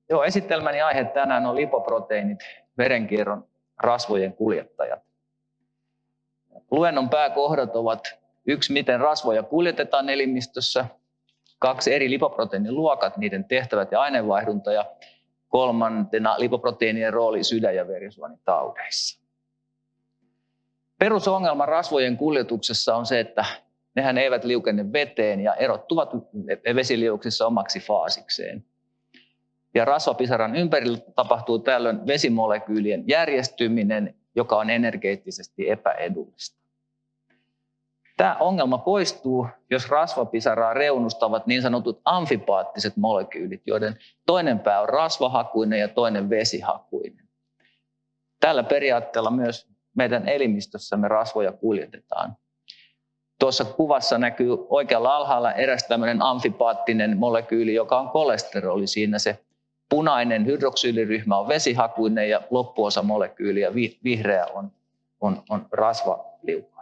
Joo, esittelmäni aihe tänään on lipoproteiinit, verenkierron rasvojen kuljettajat. Luennon pääkohdat ovat 1. Miten rasvoja kuljetetaan elimistössä, 2. Eri lipoproteiiniluokat, niiden tehtävät ja aineenvaihdunta ja 3. lipoproteiinien rooli sydän- ja verisuonitaudeissa. Perusongelma rasvojen kuljetuksessa on se, että nehän eivät liukene veteen ja erottuvat vesiliuoksissa omaksi faasikseen. Ja rasvapisaran ympärillä tapahtuu tällöin vesimolekyylien järjestyminen, joka on energeettisesti epäedullista. Tämä ongelma poistuu, jos rasvapisaraa reunustavat niin sanotut amfipaattiset molekyylit, joiden toinen pää on rasvahakuinen ja toinen vesihakuinen. Tällä periaatteella myös meidän elimistössämme rasvoja kuljetetaan. Tuossa kuvassa näkyy oikealla alhaalla eräs tämmöinen amfipaattinen molekyyli, joka on kolesteroli. Siinä se punainen hydroksyyliryhmä on vesihakuinen ja loppuosa molekyyliä vihreä on rasvaliukainen.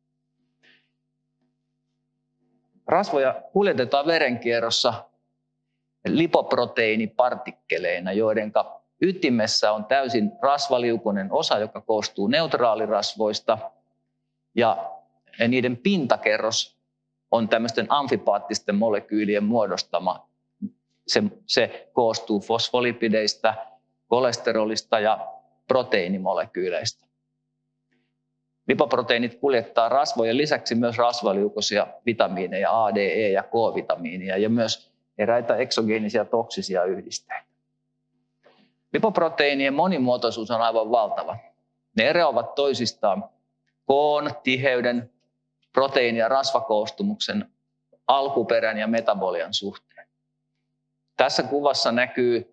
Rasvoja kuljetetaan verenkierrossa lipoproteiinipartikkeleina, joiden ytimessä on täysin rasvaliukoinen osa, joka koostuu neutraalirasvoista, ja niiden pintakerros on tämmöisten amfipaattisten molekyylien muodostama. Se koostuu fosfolipideistä, kolesterolista ja proteiinimolekyyleistä. Lipoproteiinit kuljettaa rasvojen lisäksi myös rasvaliukoisia vitamiineja, A, D, E ja K-vitamiinia ja myös eräitä eksogeenisia toksisia yhdisteitä. Lipoproteiinien monimuotoisuus on aivan valtava. Ne eroavat toisistaan koon, tiheyden, proteiini- ja rasvakoostumuksen, alkuperän ja metabolian suhteen. Tässä kuvassa näkyy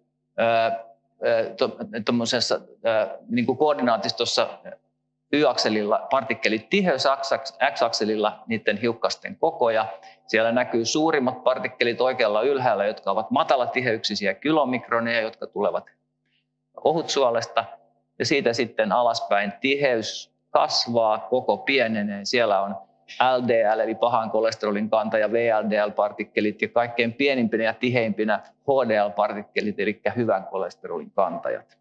niin kuin koordinaatistossa Y-akselilla partikkelit tiheys, X-akselilla niiden hiukkasten koko. Ja siellä näkyy suurimmat partikkelit oikealla ylhäällä, jotka ovat matalatiheyksisiä kilomikroneja, jotka tulevat ohutsuolesta. Ja siitä sitten alaspäin tiheys kasvaa, koko pienenee. Siellä on LDL eli pahan kolesterolin kanta ja VLDL-partikkelit ja kaikkein pienimpinä ja tiheimpinä HDL-partikkelit eli hyvän kolesterolin kantajat.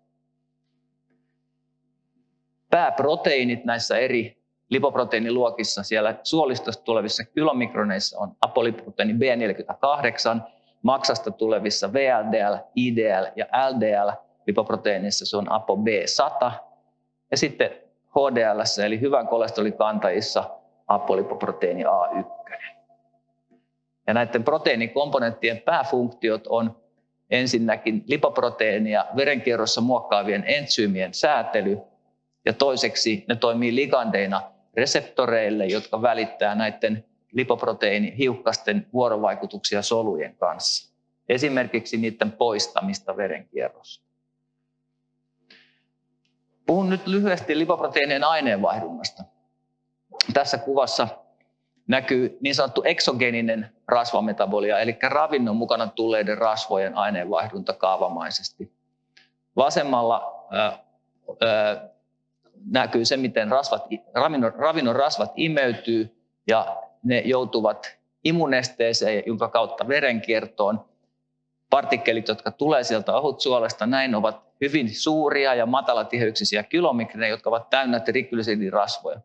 Pääproteiinit näissä eri lipoproteiiniluokissa siellä suolistosta tulevissa kilomikroneissa on apolipoproteiini B48, maksasta tulevissa VLDL, IDL ja LDL, lipoproteiinissa se on apo B100 ja sitten HDL eli hyvän kolesterolin kantajissa apolipoproteiini A1. Ja näiden proteiinikomponenttien pääfunktiot on ensinnäkin lipoproteiinia verenkierrossa muokkaavien entsyymien säätely, ja toiseksi ne toimii ligandeina reseptoreille, jotka välittää näiden lipoproteiinihiukkasten vuorovaikutuksia solujen kanssa. Esimerkiksi niiden poistamista verenkierrossa. Puhun nyt lyhyesti lipoproteiinien aineenvaihdunnasta. Tässä kuvassa näkyy niin sanottu eksogeeninen rasvametabolia, eli ravinnon mukana tulleiden rasvojen aineenvaihdunta kaavamaisesti. Vasemmalla näkyy se, miten ravinnon rasvat imeytyy ja ne joutuvat imunesteeseen, jonka kautta verenkiertoon. Partikkelit, jotka tulee sieltä ohutsuolesta, näin ovat hyvin suuria ja matalatiheyksisiä kilomikroneja, jotka ovat täynnä triglyseridinrasvoja.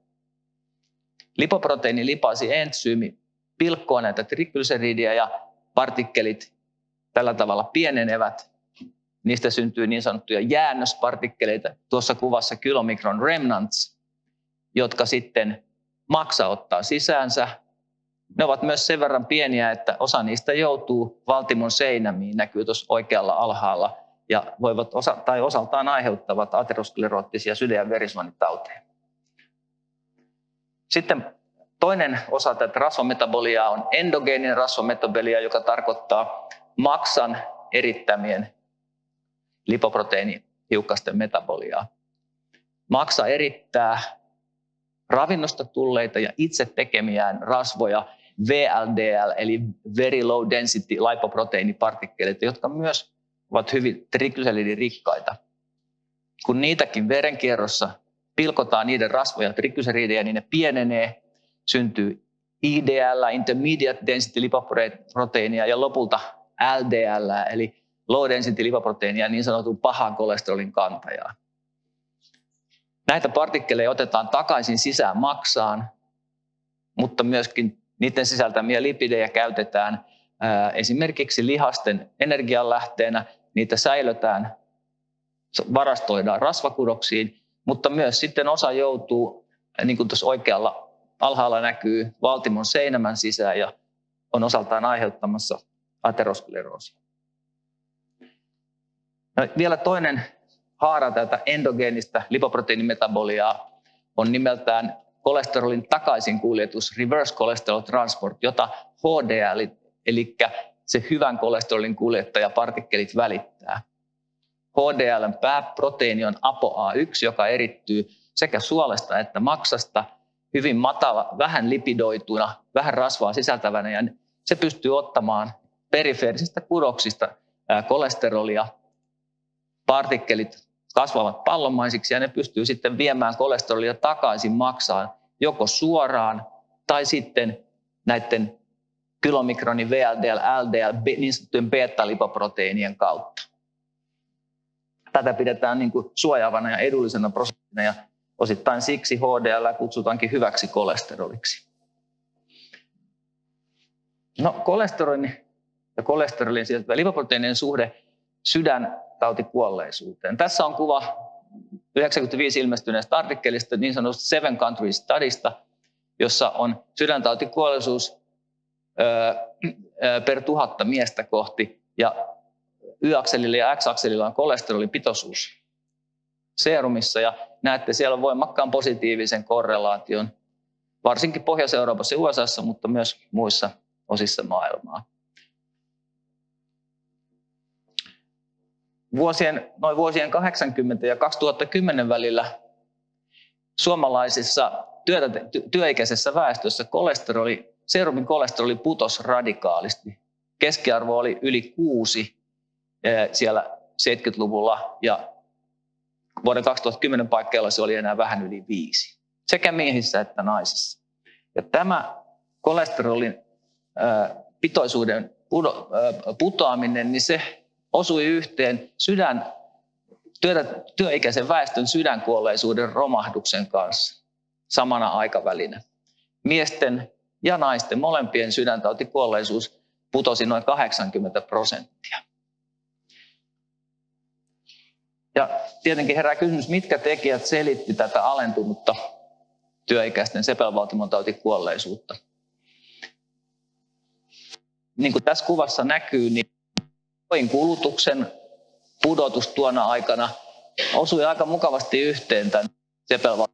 Lipoproteiinilipaasi-entsyymi pilkkoo näitä triglyceridia ja partikkelit tällä tavalla pienenevät. Niistä syntyy niin sanottuja jäännöspartikkeleita, tuossa kuvassa kilomikron remnants, jotka sitten maksa ottaa sisäänsä. Ne ovat myös sen verran pieniä, että osa niistä joutuu valtimon seinämiin, näkyy tuossa oikealla alhaalla, ja voivat osaltaan aiheuttavat ateroskleroottisia sydän- ja verisuonitauteja. Sitten toinen osa tätä rasvametaboliaa on endogeeninen rasvametabolia, joka tarkoittaa maksan erittämien lipoproteiinihiukkasten metaboliaa. Maksa erittää ravinnosta tulleita ja itse tekemiään rasvoja VLDL eli very low density lipoproteiinipartikkeleita, jotka myös ovat hyvin triglyceridirikkaita. Kun niitäkin verenkierrossa pilkotaan niiden rasvoja triglyceridejä, niin ne pienenee, syntyy IDL, intermediate density lipoproteiinia ja lopulta LDL eli low density lipoproteiinia ja niin sanotun pahan kolesterolin kantajaa. Näitä partikkeleja otetaan takaisin sisään maksaan, mutta myöskin niiden sisältämiä lipidejä käytetään esimerkiksi lihasten energianlähteenä. Niitä säilötään, varastoidaan rasvakudoksiin, mutta myös sitten osa joutuu, niin kuin tuossa oikealla alhaalla näkyy, valtimon seinämän sisään ja on osaltaan aiheuttamassa ateroskleroosia. No, vielä toinen haara tätä endogeenistä lipoproteiinimetaboliaa on nimeltään kolesterolin takaisinkuljetus, reverse cholesterol transport, jota HDL, eli se hyvän kolesterolin kuljettaja partikkelit välittää. HDL:n pääproteiini on ApoA1, joka erittyy sekä suolesta että maksasta hyvin matala, vähän lipidoituna, vähän rasvaa sisältävänä, ja se pystyy ottamaan perifeerisistä kudoksista kolesterolia. Partikkelit kasvavat pallonmaisiksi ja ne pystyy sitten viemään kolesterolia takaisin maksaan joko suoraan tai sitten näiden kylomikronin VLDL, LDL, niin sanottujen beta-lipoproteiinien kautta. Tätä pidetään niin kuin suojaavana ja edullisena prosessina ja osittain siksi HDL kutsutaankin hyväksi kolesteroliksi. No, kolesterolin ja kolesterolin sieltä lipoproteiinien suhde sydäntautikuolleisuuteen. Tässä on kuva 95 ilmestyneestä artikkelista, niin sanotusta 7 country studysta, jossa on sydäntautikuolleisuus per 1000 miestä kohti ja Y-akselilla ja X-akselilla on kolesterolin pitoisuus seerumissa ja näette siellä voimakkaan positiivisen korrelaation, varsinkin Pohjois-Euroopassa ja USAssa, mutta myös muissa osissa maailmaa. Noin vuosien 80 ja 2010 välillä suomalaisissa työikäisessä väestössä seerumin kolesteroli putosi radikaalisti. Keskiarvo oli yli 6 siellä 70-luvulla ja vuoden 2010 paikkeilla se oli enää vähän yli 5, sekä miehissä että naisissa. Ja tämä kolesterolin pitoisuuden putoaminen, niin se osui yhteen työikäisen väestön sydänkuolleisuuden romahduksen kanssa samana aikavälinä. Miesten ja naisten molempien sydäntautikuolleisuus putosi noin 80%. Ja tietenkin herää kysymys, mitkä tekijät selitti tätä alentunutta työikäisten sepelvaltimon tautikuolleisuutta. Niin kuin tässä kuvassa näkyy, niin kulutuksen pudotus tuona aikana osui aika mukavasti yhteen tämän sepelvaltimon.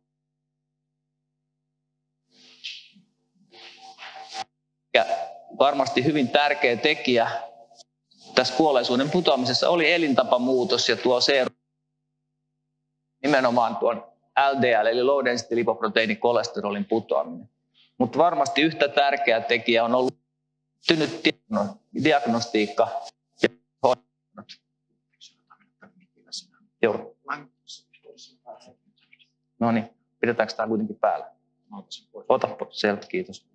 Ja varmasti hyvin tärkeä tekijä tässä kuolleisuuden putoamisessa oli elintapamuutos ja tuo nimenomaan tuon LDL eli low density lipoproteiinikolesterolin putoaminen. Mutta varmasti yhtä tärkeä tekijä on ollut diagnostiikka ja hoidot. Joo. No niin, pidetäänkö tämä kuitenkin päällä? Ota pois, selvä, kiitos.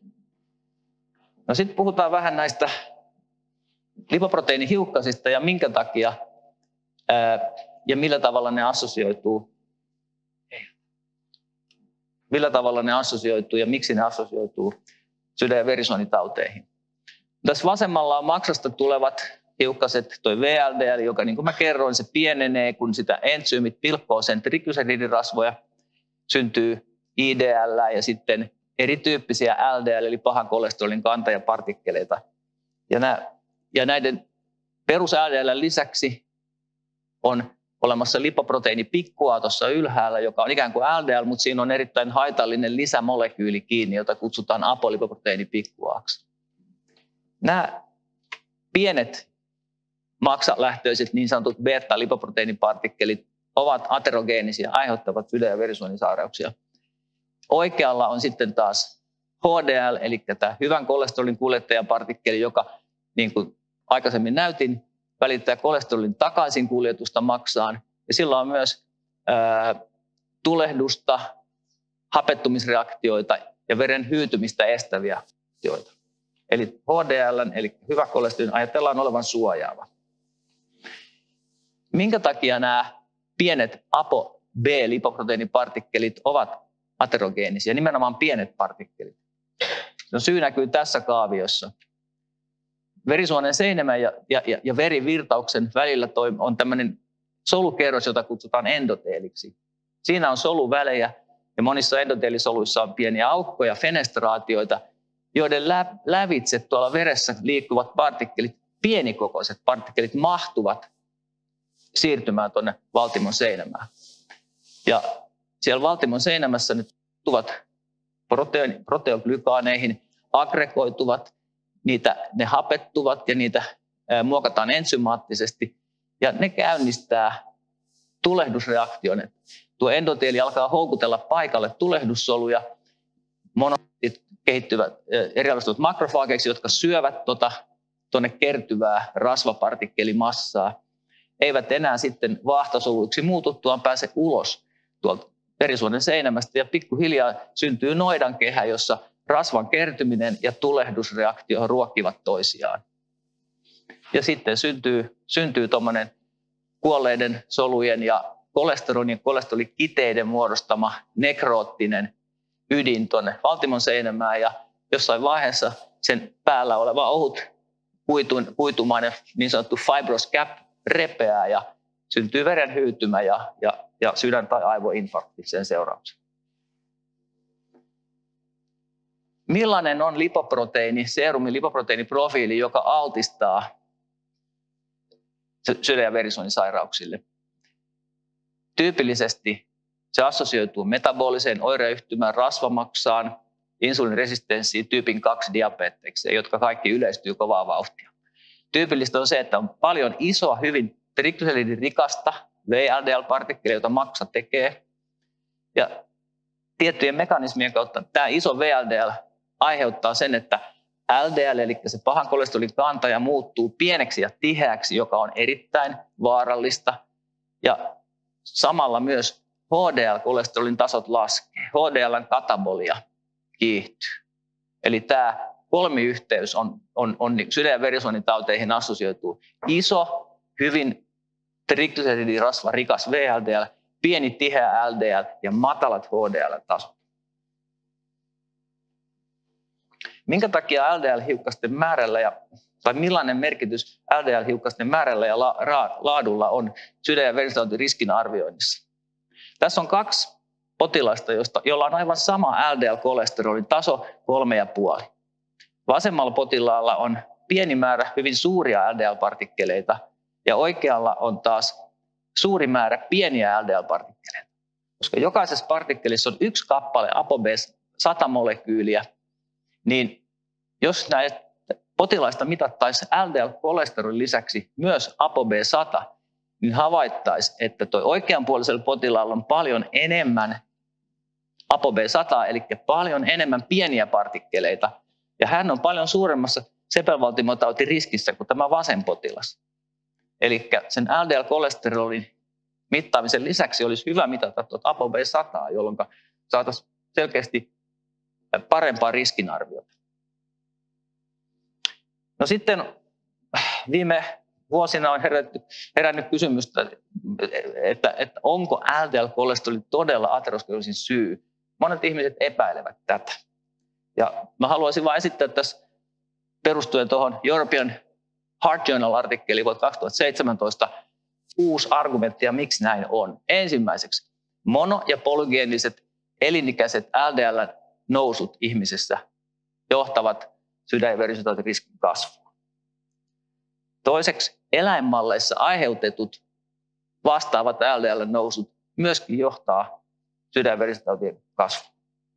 No sitten puhutaan vähän näistä lipoproteiinihiukkasista ja minkä takia ja millä tavalla ne assosioituu. Millä tavalla ne assosioituu ja miksi ne assosioituu sydän- ja verisuonitauteihin. Tässä vasemmalla on maksasta tulevat hiukkaset, toi VLDL, joka niin kuin mä kerroin, se pienenee, kun sitä entsyymit pilkkoo sen triglyceridirasvoja, syntyy IDL ja sitten erityyppisiä LDL eli pahan kolesterolin kantajapartikkeleita. Ja näiden perus LDL lisäksi on olemassa lipoproteiinipikkuaa tuossa ylhäällä, joka on ikään kuin LDL, mutta siinä on erittäin haitallinen lisämolekyyli kiinni, jota kutsutaan apolipoproteiinipikkuaaksi. Nämä pienet maksalähtöiset niin sanotut beta-lipoproteiinipartikkelit ovat aterogeenisia, aiheuttavat sydän- ja verisuonisairauksia. Oikealla on sitten taas HDL, eli tämä hyvän kolesterolin kuljettajapartikkeli, joka niin kuin aikaisemmin näytin, välittää kolesterolin takaisin kuljetusta maksaan. Ja sillä on myös tulehdusta, hapettumisreaktioita ja veren hyytymistä estäviä aktioita. Eli HDL, eli hyvä kolesterolin, ajatellaan olevan suojaava. Minkä takia nämä pienet ApoB-lipoproteiinipartikkelit ovat aterogeenisia, nimenomaan pienet partikkelit? No, syy näkyy tässä kaaviossa. Verisuonen seinämän ja verivirtauksen välillä on tämmöinen solukerros, jota kutsutaan endoteeliksi. Siinä on soluvälejä ja monissa endoteelisoluissa on pieniä aukkoja, fenestraatioita, joiden lävitse tuolla veressä liikkuvat partikkelit, pienikokoiset partikkelit, mahtuvat siirtymään tuonne valtimon seinämään. Ja siellä valtimon seinämässä nyt tuvat proteoglykaaneihin, aggregoituvat, ne hapettuvat ja niitä muokataan ensymaattisesti. Ja ne käynnistää tulehdusreaktion. Tuo endoteeli alkaa houkutella paikalle tulehdussoluja. Monosit kehittyvät erilaiset makrofaageiksi, jotka syövät tuonne kertyvää rasvapartikkelimassaa. Eivät enää sitten vaahtasoluiksi muututtuaan pääse ulos tuolta verisuonen seinämästä. Ja pikkuhiljaa syntyy noidankehä, jossa rasvan kertyminen ja tulehdusreaktio ruokkivat toisiaan. Ja sitten syntyy tuommoinen kuolleiden solujen ja kolesteronin ja kolesterolikiteiden muodostama nekroottinen ydin tuonne valtimon seinämään. Ja jossain vaiheessa sen päällä oleva ohut kuitumainen niin sanottu fibrous cap repeää ja syntyy verenhyytymä ja sydän- tai aivoinfarkti sen seurauksena. Millainen on seerumin lipoproteiiniprofiili, joka altistaa sydän- ja verisuonisairauksille? Tyypillisesti se assosioituu metaboliseen oireyhtymään, rasvamaksaan, insuliiniresistenssiin, tyypin 2 diabetekseen, jotka kaikki yleistyy kovaa vauhtia. Tyypillistä on se, että on paljon isoa, hyvin triglyseridin-rikasta VLDL-partikkelia, jota maksa tekee. Ja tiettyjen mekanismien kautta tämä iso VLDL aiheuttaa sen, että LDL, eli se pahan kolesterolin kantaja, muuttuu pieneksi ja tiheäksi, joka on erittäin vaarallista. Ja samalla myös HDL-kolesterolin tasot laskee. HDL:n katabolia kiihtyy. Eli tämä kolmiyhteys on sydän- ja verisuonitauteihin assosioituu iso, hyvin triglyseridin-rasva-rikas VLDL, pieni tiheä LDL ja matalat HDL-tasot. Minkä takia LDL-hiukkasten määrällä tai millainen merkitys LDL-hiukkasten määrällä ja laadulla on sydän- ja verisuonitautiriskin arvioinnissa? Tässä on 2 potilasta, jolla on aivan sama LDL-kolesterolin taso 3,5. Vasemmalla potilaalla on pieni määrä hyvin suuria LDL-partikkeleita ja oikealla on taas suuri määrä pieniä LDL-partikkeleita. Koska jokaisessa partikkelissa on 1 kappale ApoB100-molekyyliä, niin jos näistä potilaista mitattaisiin LDL-kolesterolin lisäksi myös ApoB100, niin havaittaisiin, että tuo oikeanpuolisella potilaalla on paljon enemmän ApoB100, eli paljon enemmän pieniä partikkeleita, ja hän on paljon suuremmassa sepelvaltimotautiriskissä kuin tämä vasen potilas. Eli sen LDL-kolesterolin mittaamisen lisäksi olisi hyvä mitata tuota ApoB100, jolloin saataisiin selkeästi parempaa riskinarviota. No sitten viime vuosina on herännyt kysymystä, että onko LDL-kolesteroli todella aterosklerosin syy. Monet ihmiset epäilevät tätä. Ja mä haluaisin vain esittää tässä perustuen tuohon European Heart Journal-artikkeliin vuonna 2017 6 argumenttia, miksi näin on. Ensimmäiseksi, mono- ja polygeeniset elinikäiset LDL-nousut ihmisessä johtavat sydän- ja verisuonitautiriskin kasvuun. Toiseksi, eläinmalleissa aiheutetut vastaavat LDL-nousut myöskin johtaa sydän- ja verisuonitautien kasvuun.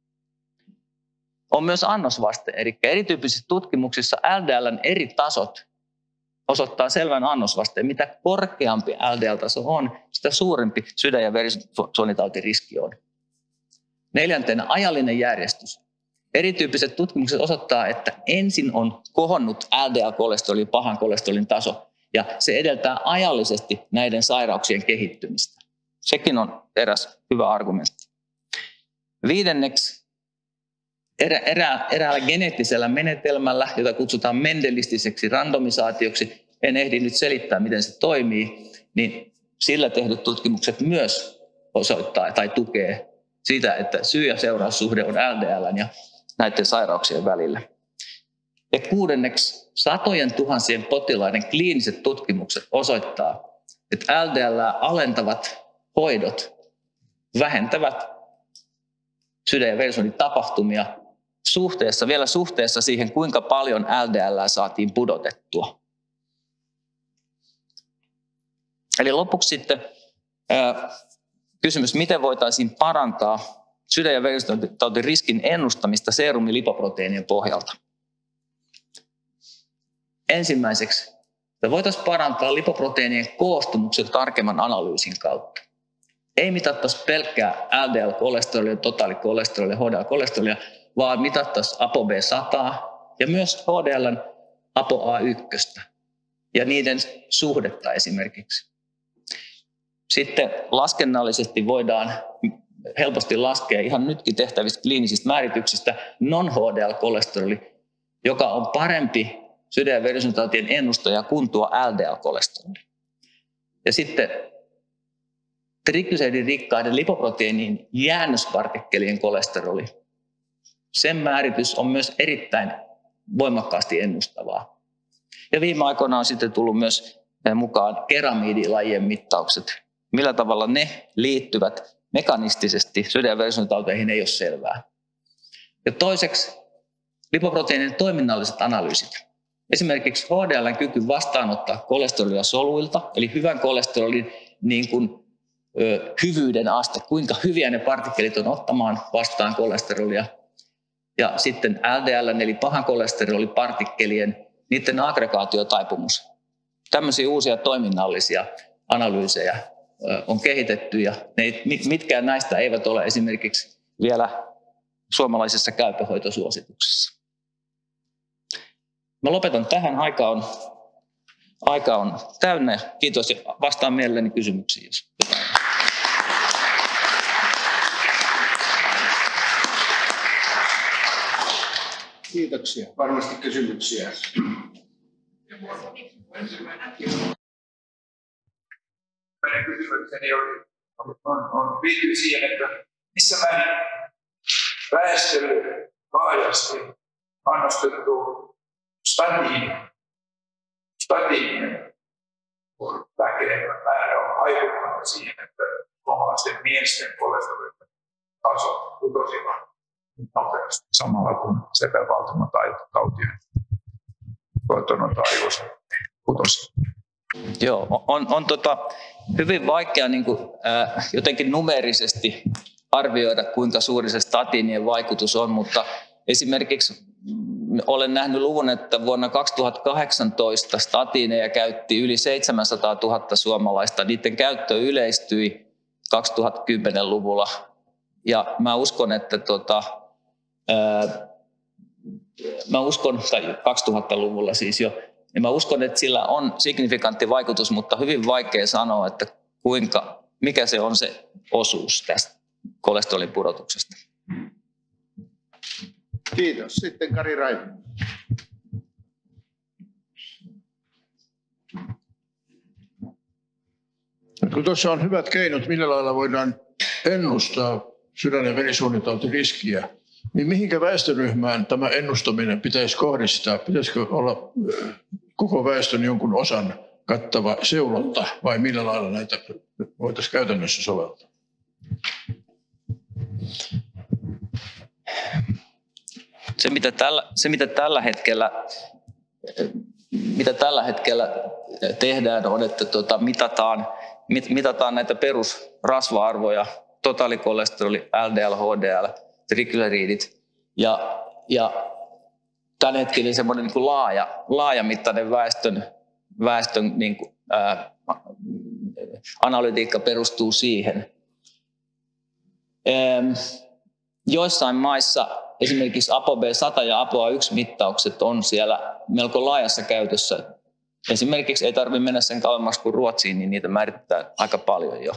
On myös annosvaste, eli erityyppisissä tutkimuksissa LDL:n eri tasot osoittaa selvän annosvasteen. Mitä korkeampi LDL-taso on, sitä suurempi sydän- ja verisuonitautiriski on. 4. ajallinen järjestys. Erityyppiset tutkimukset osoittaa, että ensin on kohonnut LDL-kolesterolin, pahan kolesterolin taso, ja se edeltää ajallisesti näiden sairauksien kehittymistä. Sekin on eräs hyvä argumentti. 5. Eräällä geneettisellä menetelmällä, jota kutsutaan mendelistiseksi randomisaatioksi, en ehdi nyt selittää, miten se toimii, niin sillä tehdyt tutkimukset myös osoittaa tai tukee sitä, että syy- ja seuraussuhde on LDL ja näiden sairauksien välillä. Ja kuudenneksi, satojen tuhansien potilaiden kliiniset tutkimukset osoittaa, että LDL alentavat hoidot vähentävät sydän- ja verisuonitapahtumia suhteessa siihen, kuinka paljon LDL saatiin pudotettua. Eli lopuksi sitten kysymys, miten voitaisiin parantaa sydän- ja verisuonitautien riskin ennustamista seerumilipoproteiinien pohjalta. Ensimmäiseksi, voitaisiin parantaa lipoproteiinien koostumuksen tarkemman analyysin kautta. Ei mitattaisi pelkkää LDL-kolesterolia, totaalikkolesterolia, HDL-kolesterolia, vaan mitattaisiin ApoB100 ja myös HDL:n ApoA1 ja niiden suhdetta esimerkiksi. Sitten laskennallisesti voidaan helposti laskea ihan nytkin tehtävistä kliinisistä määrityksistä non-HDL-kolesteroli, joka on parempi sydän- ja verisuonitautien ennustaja kuin tuo LDL-kolesteroli. Ja sitten triglyseridin-rikkaiden lipoproteiinin jäännöspartikkelien kolesteroli. Sen määritys on myös erittäin voimakkaasti ennustavaa. Ja viime aikoina on sitten tullut myös mukaan keramidilajien mittaukset. Millä tavalla ne liittyvät mekanistisesti sydän- ja verisuonitauteihin ei ole selvää. Ja toiseksi lipoproteiinin toiminnalliset analyysit. Esimerkiksi HDL:n kyky vastaanottaa kolesterolia soluilta, eli hyvän kolesterolin niin kuin, hyvyyden aste, kuinka hyviä ne partikkelit on ottamaan vastaan kolesterolia. Ja sitten LDL, eli pahan kolesterolipartikkelien, niiden aggregaatiotaipumus. Tämmöisiä uusia toiminnallisia analyysejä on kehitetty ja mitkään näistä eivät ole esimerkiksi vielä suomalaisessa käypähoitosuosituksessa. Mä lopetan tähän, aika on täynnä. Kiitos ja vastaan mielelläni kysymyksiin, jos jotain. Kiitoksia. Varmasti kysymyksiä. Meidän kysymykseni liittyy siihen, että missä määrin väestölle laajasti annostettu statiinien väkenevä määrä on vaikuttanut siihen, että suomalaisten miesten kolesterolin taso putosivat nopeasti samalla kun sepelvaltimotautien tuotannotaajuus putosi. Joo, on hyvin vaikea jotenkin numeerisesti arvioida, kuinka suuri se statiinien vaikutus on, mutta esimerkiksi olen nähnyt luvun, että vuonna 2018 statiineja käytti yli 700 000 suomalaista. Niiden käyttö yleistyi 2010-luvulla. Ja mä uskon, että tai 2000-luvulla siis jo, ja mä uskon, että sillä on signifikantti vaikutus, mutta hyvin vaikea sanoa, että mikä se on se osuus tästä kolesterolin pudotuksesta. Kiitos. Sitten Kari Raivo. Kun tuossa on hyvät keinot, millä lailla voidaan ennustaa sydän- ja verisuonitautiriskiä, niin mihinkä väestöryhmään tämä ennustaminen pitäisi kohdistaa? Pitäisikö olla koko väestön jonkun osan kattava seulonta vai millä lailla näitä voitaisiin käytännössä soveltaa? Se, mitä tällä hetkellä tehdään, on, että mitataan näitä perusrasva-arvoja, totaalikolesteroli, LDL, HDL, triglyceridit ja tämän hetkellä semmoinen niin kuin laajamittainen väestön niin kuin, analytiikka perustuu siihen. Joissain maissa esimerkiksi ApoB100 ja ApoA1-mittaukset on siellä melko laajassa käytössä. Esimerkiksi ei tarvitse mennä sen kauemmaksi kuin Ruotsiin, niin niitä määritetään aika paljon jo.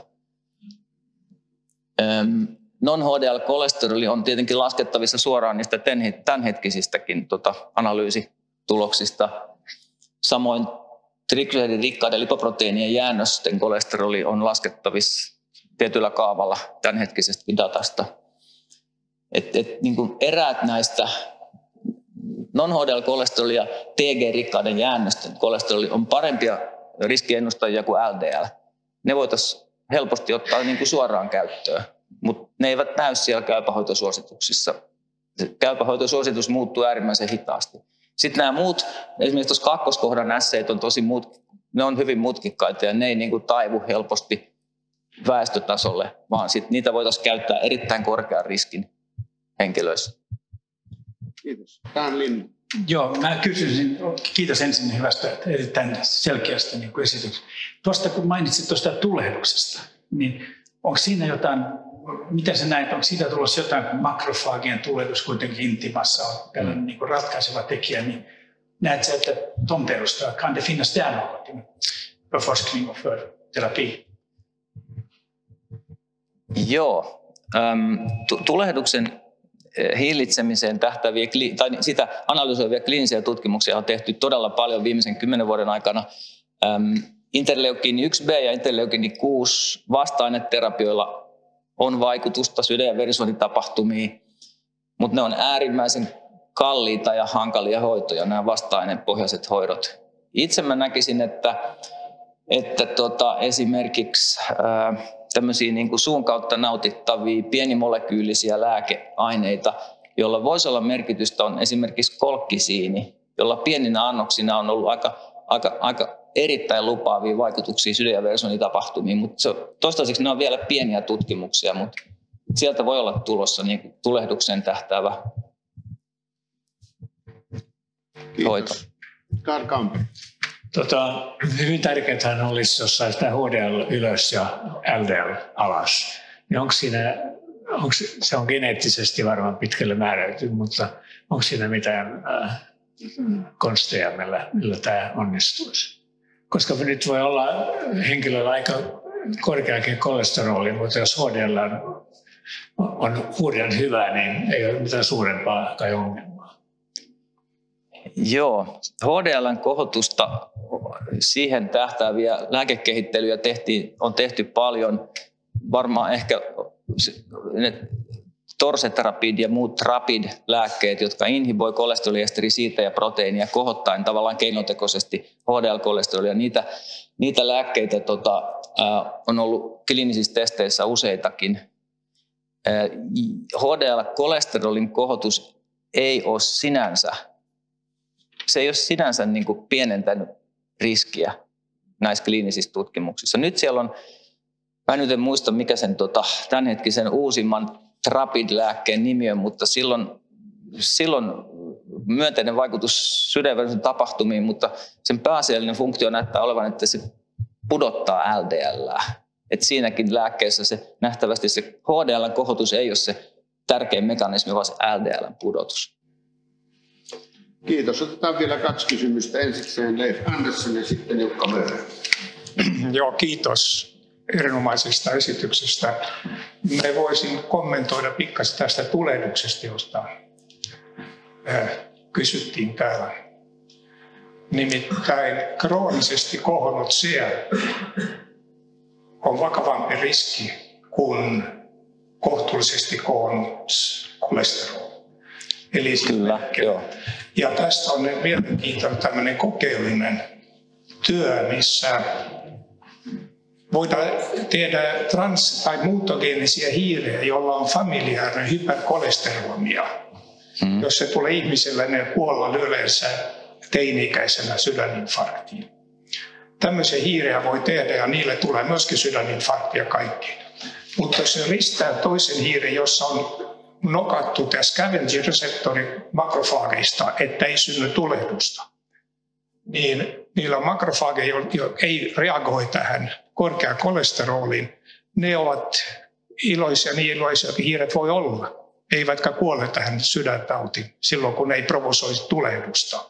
Non-HDL-kolesteroli on tietenkin laskettavissa suoraan niistä tämänhetkisistäkin analyysituloksista. Samoin triglyceridikkaiden lipoproteiinien jäännösten kolesteroli on laskettavissa tietyllä kaavalla tämänhetkisestä datasta. Niin kuin eräät näistä non-HDL-kolesteroli ja TG-rikkaiden jäännösten kolesteroli on parempia riskiennustajia kuin LDL. Ne voitaisiin helposti ottaa niin kuin suoraan käyttöön, mutta ne eivät näy siellä käypähoitosuosituksissa. Käypähoitosuositus muuttuu äärimmäisen hitaasti. Sitten nämä muut, esimerkiksi tuossa kakkoskohdan asseet on ne on hyvin mutkikkaita ja ne ei niin kuin taivu helposti väestötasolle, vaan sit niitä voitaisiin käyttää erittäin korkean riskin henkilöissä. Kiitos. Dan Lind. Joo, mä kysyisin, kiitos ensin hyvästä, erittäin selkeästä niin esityksestä. Tuosta kun mainitsit tuosta tulehduksesta, niin onko siinä jotain, mitä sä näet, onko siitä tulossa jotain, kun makrofaagien tulehdus kuitenkin intimassa on tällainen niin kuin ratkaiseva tekijä, niin näet sä, että ton perustaa, kan det finnas där något för forskning och för terapi? Joo, tulehduksen hillitsemiseen tähtäviä tai sitä analysoivia kliinisiä tutkimuksia on tehty todella paljon viimeisen 10 vuoden aikana. Interleukiini 1b ja interleukiini 6 vasta-aineterapioilla on vaikutusta sydän- ja verisuonitapahtumiin, mutta ne on äärimmäisen kalliita ja hankalia hoitoja, nämä vasta-ainepohjaiset hoidot. Itse mä näkisin, että esimerkiksi tämmöisiä niin kuin suun kautta nautittavia pienimolekyylisiä lääkeaineita, joilla voisi olla merkitystä, on esimerkiksi kolkkisiini, jolla pieninä annoksina on ollut aika erittäin lupaavia vaikutuksia sydän- ja verisuonitapahtumiin, mutta toistaiseksi ne on vielä pieniä tutkimuksia, mutta sieltä voi olla tulossa niin kuin tulehdukseen tähtäävä hoito. Karl Kampe. Hyvin tärkeää olisi, jos saisi tämä HDL ylös ja LDL alas. Niin se on geneettisesti varmaan pitkälle määräytynyt, mutta onko siinä mitään konsteja, millä tämä onnistuisi? Koska nyt voi olla henkilöllä aika korkeakin kolesteroli, mutta jos HDL on hurjan hyvä, niin ei ole mitään suurempaa kai ongelmaa. Joo, HDL:n kohotusta, siihen tähtääviä lääkekehittelyjä on tehty paljon. Varmaan ehkä torcetrapid ja muut rapid-lääkkeet, jotka inhiboi kolesteroliesterisitä ja proteiinia kohottaen tavallaan keinotekoisesti HDL-kolesterolia. Niitä lääkkeitä on ollut kliinisissä testeissä useitakin. HDL-kolesterolin kohotus ei ole sinänsä niin kuin pienentänyt riskiä näissä kliinisissä tutkimuksissa. Nyt siellä on, mä nyt en muista mikä sen tämänhetkisen uusimman Rapid-lääkkeen nimi on, mutta silloin myönteinen vaikutus sydänverisuonin tapahtumiin, mutta sen pääasiallinen funktio näyttää olevan, että se pudottaa LDL:ää. Et siinäkin lääkkeessä nähtävästi se HDL-kohotus ei ole se tärkein mekanismi, vaan se LDL-pudotus. Kiitos. Otetaan vielä 2 kysymystä. Ensikseen Leif Andersson ja sitten Jukka Mörö. Joo, kiitos erinomaisesta esityksestä. Me voisin kommentoida pikkasen tästä tulehduksesta, josta kysyttiin täällä. Nimittäin kroonisesti kohonnut CR on vakavampi riski kuin kohtuullisesti kohonnut kolesteroli. Eli Kyllä, joo. Ja tästä on mielenkiintoinen tämmöinen kokeellinen työ, missä voidaan tehdä trans- tai muuntogeenisiä hiirejä, joilla on familiaarinen hyperkolesterolemia. Jos se tulee ihmiselle, ne kuolla yleensä teini-ikäisenä sydäninfarktiin. Tämmöisiä hiirejä voi tehdä ja niille tulee myöskin sydäninfarkti ja kaikki. Mutta jos se ristää toisen hiiren, jossa on nokattu tämä scavenger-reseptori makrofaageista, että ei synny tulehdusta, niin niillä makrofaageja, ei reagoi tähän korkeaan kolesteroliin, ne ovat iloisia, niin iloisia kuin hiiret voi olla, eivätkä kuole tähän sydäntautiin silloin, kun ei provosoi tulehdusta.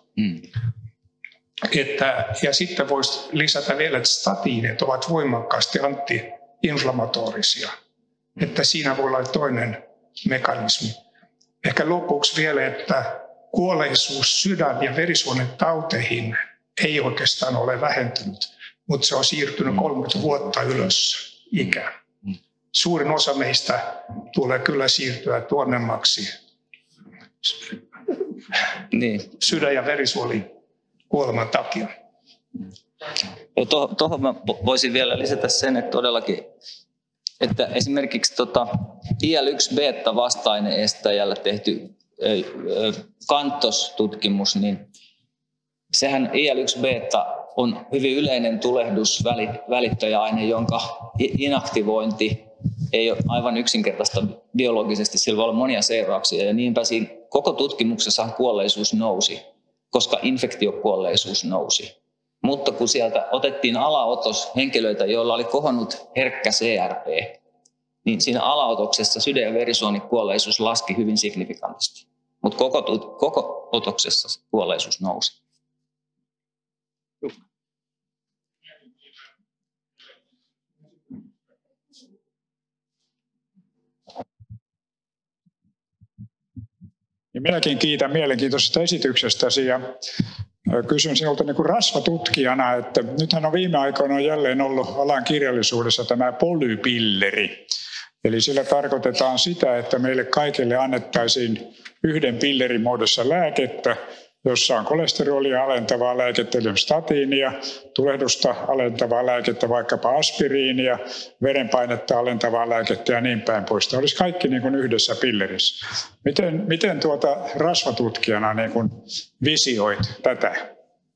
Ja sitten voisi lisätä vielä, että statiinit ovat voimakkaasti anti-inflammatorisia, että siinä voi olla toinen mekanismi. Ehkä lopuksi vielä, että kuolleisuus sydän- ja verisuonitauteihin ei oikeastaan ole vähentynyt, mutta se on siirtynyt 30 vuotta ylös ikään. Suurin osa meistä tulee kyllä siirtyä tuonnemmaksi sydän- ja verisuonikuoleman takia. Tuohon mä voisin vielä lisätä sen, että todellakin, että esimerkiksi IL-1-beta-vastainen estäjällä tehty Kantos-tutkimus, niin sehän IL-1-beta on hyvin yleinen tulehdusvälittäjäaine, jonka inaktivointi ei ole aivan yksinkertaista biologisesti, sillä voi olla monia seurauksia, ja niinpä siinä koko tutkimuksessa kuolleisuus nousi, koska infektiokuolleisuus nousi. Mutta kun sieltä otettiin alaotos henkilöitä, joilla oli kohonnut herkkä CRP, niin siinä alaotoksessa sydän- ja verisuonikuolleisuus laski hyvin signifikantisti. Mutta koko otoksessa kuolleisuus nousi. Ja minäkin kiitän mielenkiintoisesta esityksestäsi ja kysyn sinulta niin kuin rasvatutkijana, että nythän on viime aikoina jälleen ollut alan kirjallisuudessa tämä polypilleri. Eli sillä tarkoitetaan sitä, että meille kaikille annettaisiin yhden pillerin muodossa lääkettä, jossa on kolesterolia alentavaa lääkettä, eli statiinia, tulehdusta alentavaa lääkettä, vaikkapa aspiriinia, verenpainetta alentavaa lääkettä ja niin päin pois. Tämä olisi kaikki niin kuin yhdessä pillerissä. Miten rasvatutkijana niin kuin visioit tätä?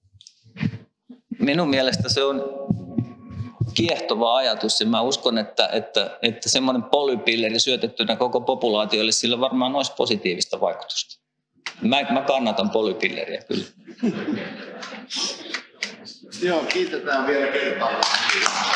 Minun mielestä se on kiehtova ajatus ja mä uskon, että semmoinen polypilleri syötettynä koko populaatiolle, sillä varmaan olisi positiivista vaikutusta. Mä kannatan polypilleriä kyllä. Joo, kiitetään vielä kertaa.